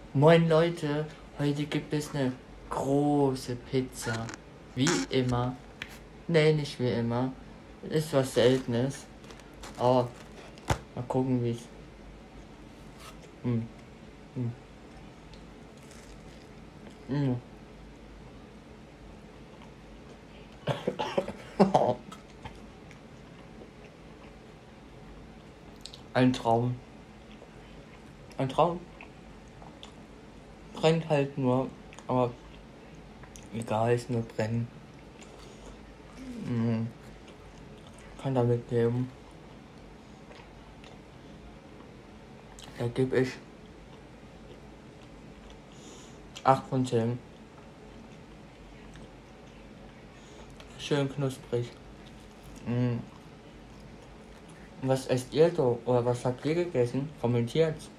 Moin Leute, heute gibt es eine große Pizza. Wie immer. Nee, nicht wie immer. Ist was Seltenes. Aber mal gucken, wie es. Mm, mm, mm. Ein Traum. Ein Traum. Brennt halt nur. Aber egal, ist nur brennen. Mm, kann damit leben. Da gebe ich 8 von 10. Schön knusprig. Mm. Was esst ihr so? Oder was habt ihr gegessen? Kommentiert.